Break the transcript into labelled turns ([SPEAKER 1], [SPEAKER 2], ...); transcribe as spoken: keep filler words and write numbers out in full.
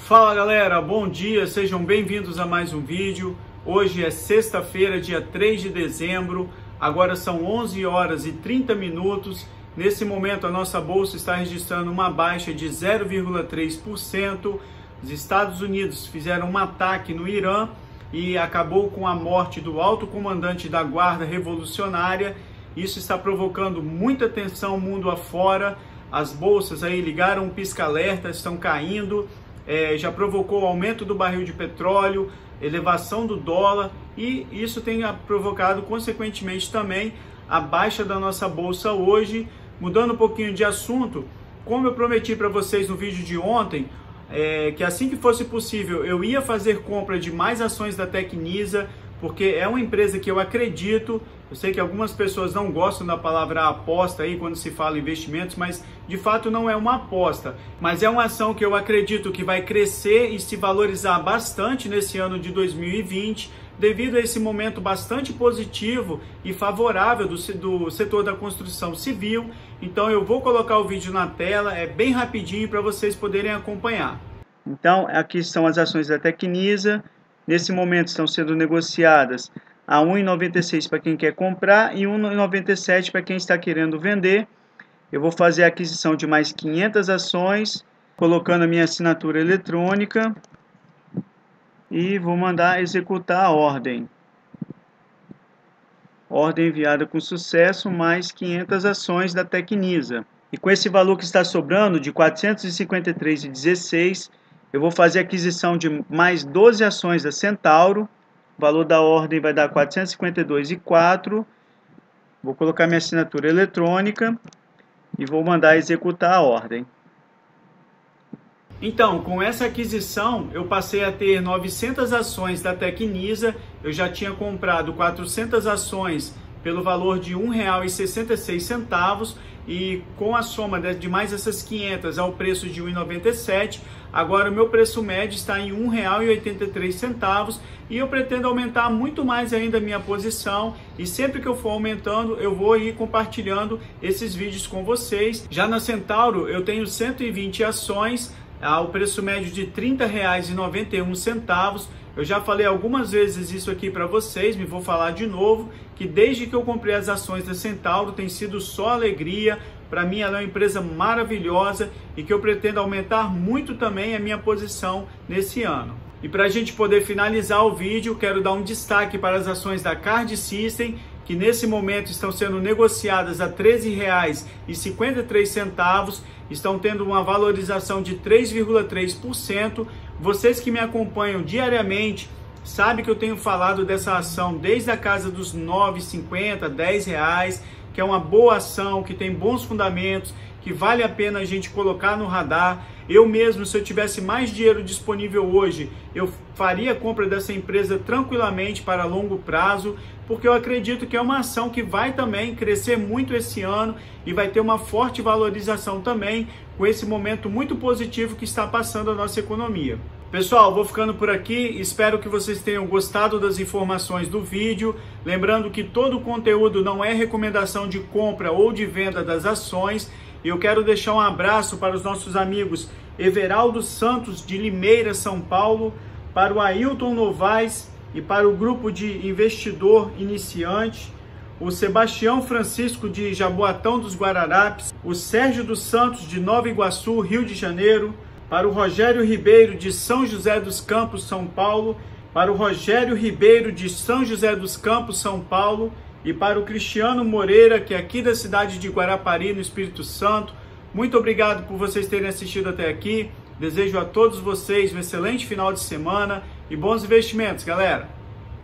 [SPEAKER 1] Fala galera, bom dia, sejam bem-vindos a mais um vídeo. Hoje é sexta-feira, dia três de dezembro, agora são onze horas e trinta minutos. Nesse momento a nossa bolsa está registrando uma baixa de zero vírgula três por cento. Os Estados Unidos fizeram um ataque no Irã e acabou com a morte do alto comandante da Guarda Revolucionária. Isso está provocando muita tensão mundo afora. As bolsas aí ligaram um pisca-alerta, estão caindo. É, já provocou o aumento do barril de petróleo, elevação do dólar, e isso tem provocado consequentemente também a baixa da nossa bolsa hoje. Mudando um pouquinho de assunto, como eu prometi para vocês no vídeo de ontem, é, que assim que fosse possível eu ia fazer compra de mais ações da Tecnisa, porque é uma empresa que eu acredito. Eu sei que algumas pessoas não gostam da palavra aposta aí quando se fala em investimentos, mas de fato não é uma aposta, mas é uma ação que eu acredito que vai crescer e se valorizar bastante nesse ano de dois mil e vinte, devido a esse momento bastante positivo e favorável do, do setor da construção civil. Então eu vou colocar o vídeo na tela, é bem rapidinho para vocês poderem acompanhar. Então aqui estão as ações da Tecnisa. Nesse momento estão sendo negociadas a um real e noventa e seis centavos para quem quer comprar e um real e noventa e sete centavos para quem está querendo vender. Eu vou fazer a aquisição de mais quinhentas ações, colocando a minha assinatura eletrônica e vou mandar executar a ordem. Ordem enviada com sucesso, mais quinhentas ações da Tecnisa. E com esse valor que está sobrando de quatrocentos e cinquenta e três reais e dezesseis centavos, eu vou fazer a aquisição de mais doze ações da Centauro. O valor da ordem vai dar quatrocentos e cinquenta e dois reais e quatro centavos. Vou colocar minha assinatura eletrônica e vou mandar executar a ordem. Então, com essa aquisição, eu passei a ter novecentas ações da Tecnisa. Eu já tinha comprado quatrocentas ações pelo valor de um real e sessenta e seis centavos, e com a soma de mais essas quinhentas ao preço de um real e noventa e sete centavos, agora o meu preço médio está em um real e oitenta e três centavos, e eu pretendo aumentar muito mais ainda a minha posição, e sempre que eu for aumentando eu vou ir compartilhando esses vídeos com vocês. Já na Centauro eu tenho cento e vinte ações ao preço médio de trinta reais e noventa e um centavos. Eu já falei algumas vezes isso aqui para vocês, me vou falar de novo, que desde que eu comprei as ações da Centauro tem sido só alegria. Para mim ela é uma empresa maravilhosa e que eu pretendo aumentar muito também a minha posição nesse ano. E para a gente poder finalizar o vídeo, quero dar um destaque para as ações da Card System, que nesse momento estão sendo negociadas a treze reais e cinquenta e três centavos, estão tendo uma valorização de três vírgula três por cento. Vocês que me acompanham diariamente sabem que eu tenho falado dessa ação desde a casa dos nove reais e cinquenta centavos, dez reais, que é uma boa ação, que tem bons fundamentos, que vale a pena a gente colocar no radar. Eu mesmo, se eu tivesse mais dinheiro disponível hoje, eu faria a compra dessa empresa tranquilamente para longo prazo, porque eu acredito que é uma ação que vai também crescer muito esse ano e vai ter uma forte valorização também com esse momento muito positivo que está passando a nossa economia. Pessoal, vou ficando por aqui, espero que vocês tenham gostado das informações do vídeo. Lembrando que todo o conteúdo não é recomendação de compra ou de venda das ações. Eu quero deixar um abraço para os nossos amigos Everaldo Santos de Limeira, São Paulo, para o Ailton Novaes e para o grupo de investidor iniciante, o Sebastião Francisco de Jaboatão dos Guararapes, o Sérgio dos Santos de Nova Iguaçu, Rio de Janeiro, para o Rogério Ribeiro de São José dos Campos, São Paulo, para o Rogério Ribeiro de São José dos Campos, São Paulo, e para o Cristiano Moreira, que é aqui da cidade de Guarapari, no Espírito Santo. Muito obrigado por vocês terem assistido até aqui. Desejo a todos vocês um excelente final de semana e bons investimentos, galera!